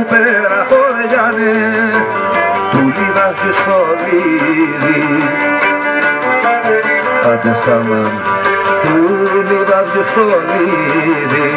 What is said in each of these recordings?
πέρα χωριάνε του λιβάζει στολίδι. Άντε σαμάν του λιβάζει στολίδι.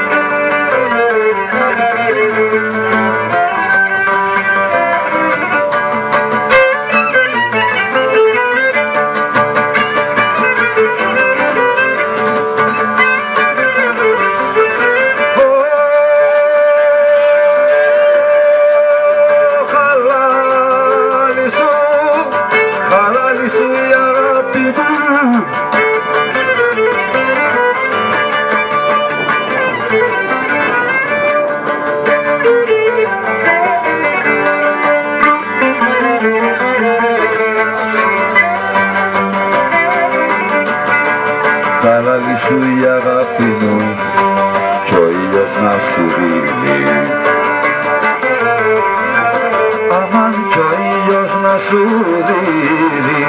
Χαλάλι σου η αγάπη μου κι ο ήλιος να σου δίνει. Αμάν κι ο ήλιος να σου δίνει.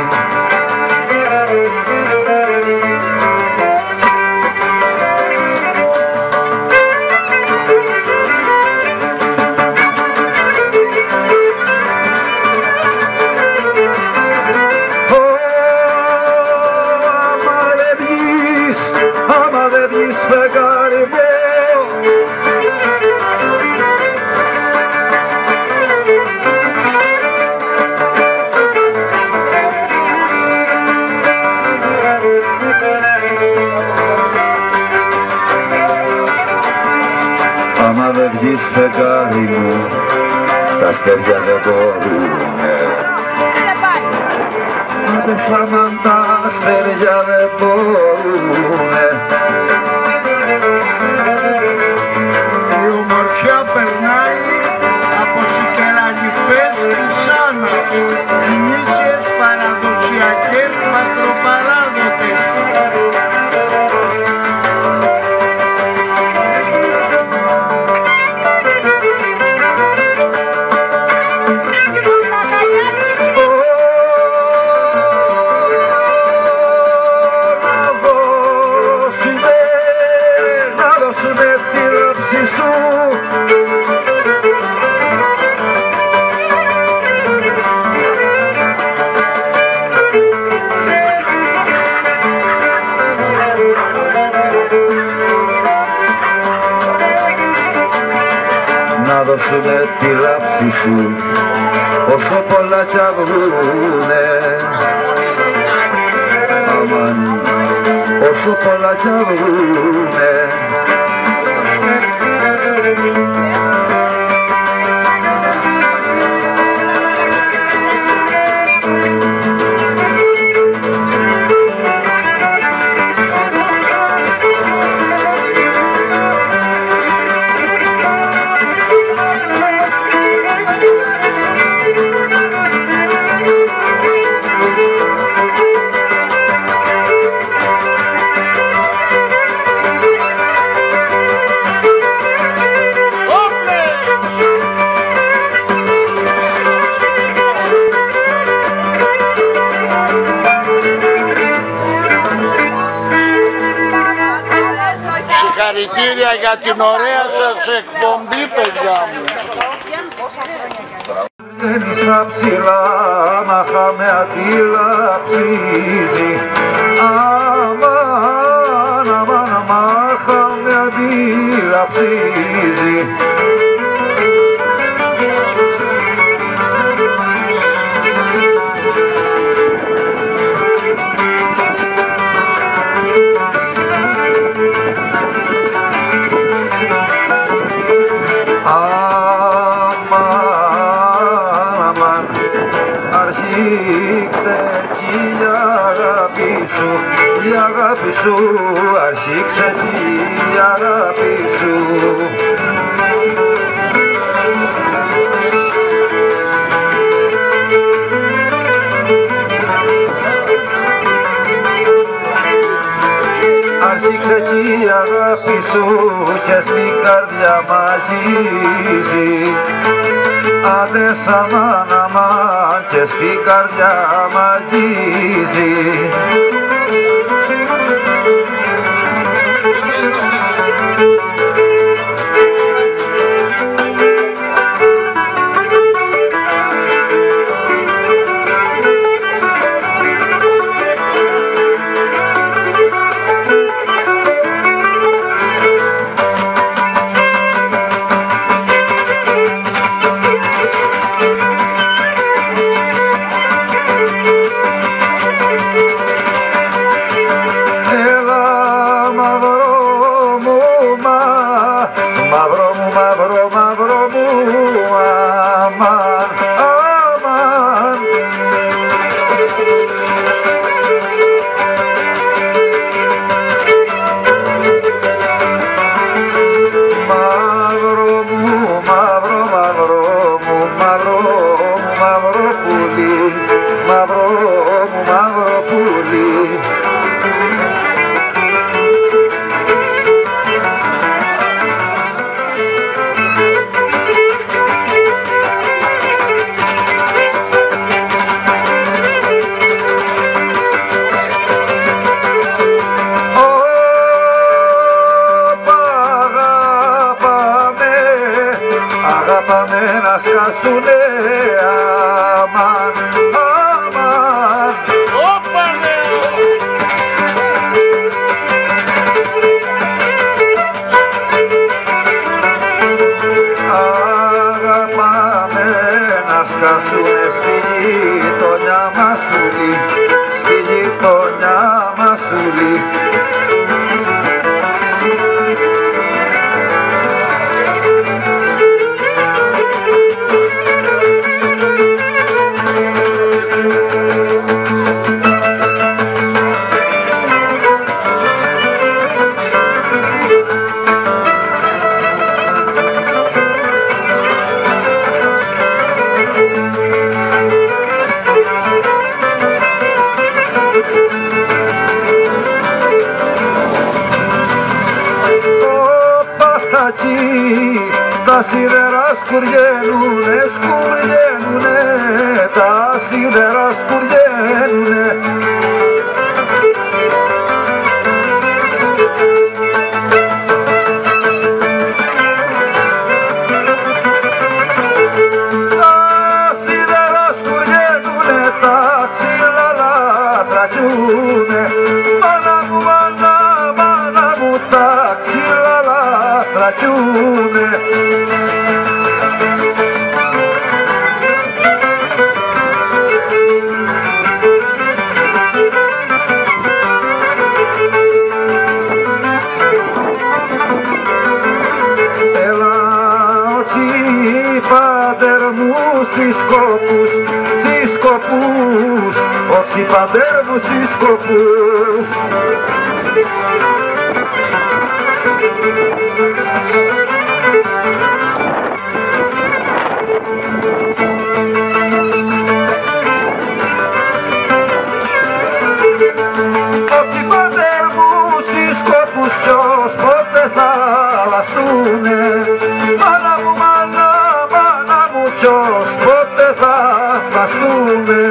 Άμα δεν βγεις φεγγάρι μου, τα αστέρια δεν μπορούνε. Άντε σαμάν τα αστέρια δεν μπορούνε. Η ομορφιά περνάει από σικεραγιφές Χρυσάνα, νήσιες παραδοσιακές πατροπαράδοτες. Να δώσουνε τη λάψη σου όσο πολλά κι αυγούνε. Αμάν όσο πολλά κι αυγούνε. Συγχαρητήρια για την ωραία σας εκπομπή, παιδιά μου. Μπαίνει στα ψηλά, μάχα με αντιλαψίζει. Αμάν, αμάν, μάχα με αντιλαψίζει. Η αγάπη σου, αρχίξε η αγάπη σου. Αρχίξε η αγάπη σου και στην καρδιά μαγίζει. Άντε σαμάν, αμάν και στην καρδιά μαγίζει. πάμε να σκάσουνε, αμάν, αμάν. Αγαπάμε να σκάσουνε στη γειτονιά μας ουλί, στη γειτονιά μας ουλί. Τα σίδερα σκουριένουνε, σκουριένουνε, τα σίδερα σκουριένουνε. Τα σίδερα σκουριένουνε, τα ξύλαλα τρακιούνε. Μάνα μου, μάνα, μάνα μου, τα ξύλαλα τρακιούνε. Πατέρ μου στις σκοπούς, στις σκοπούς, ότσι πατέρ μου στις σκοπούς. Ότσι πατέρ μου στις σκοπούς, ποιος πότε θα βαστούνε. Μάνα μου, μάνα, ποιος πότε θα βαστούμε.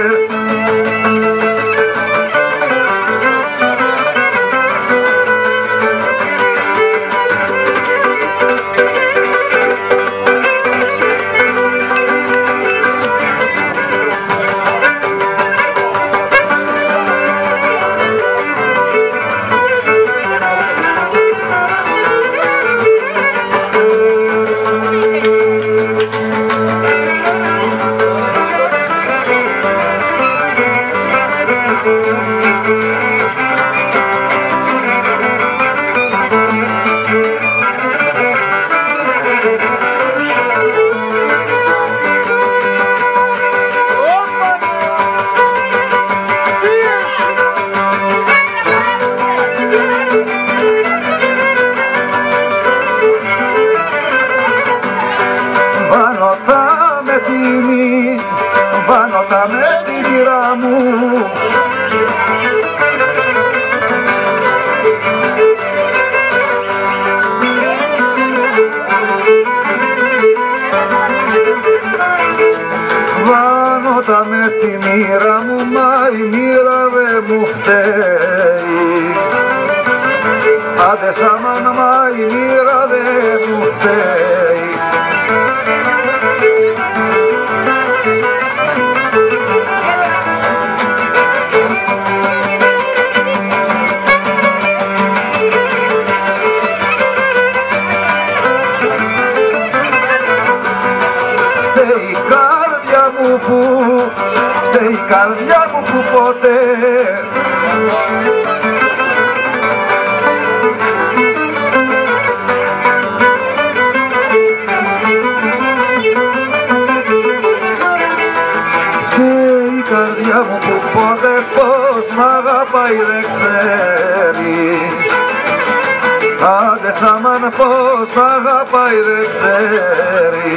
Βάνωτα με τη γυρά μου. Βάνωτα με τη μοίρα μου, μα η μοίρα δε μου φταίει. Άντε σαμάν, μα η μοίρα δε μου φταίει. Φταίει η καρδιά μου που ποτέ φταίει η καρδιά μου που ποτέ πως μ' αγαπάει δεν ξέρει. Άντε σαμάν πως μ' αγαπάει δεν ξέρει.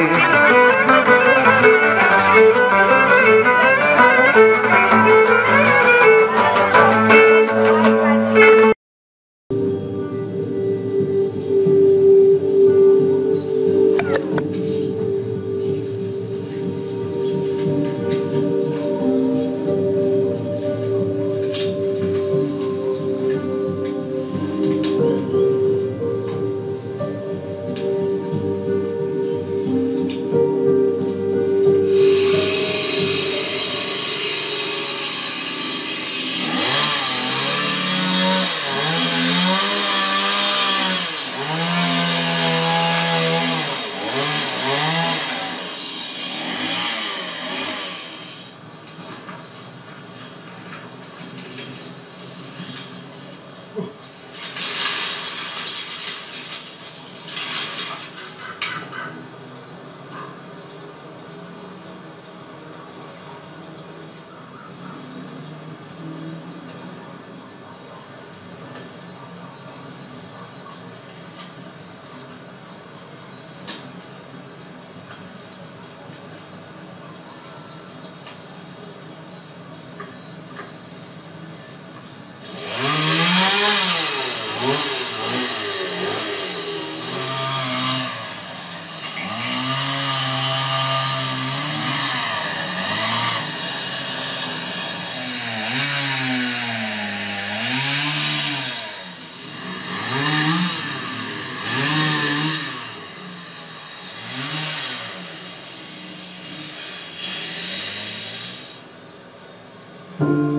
μου.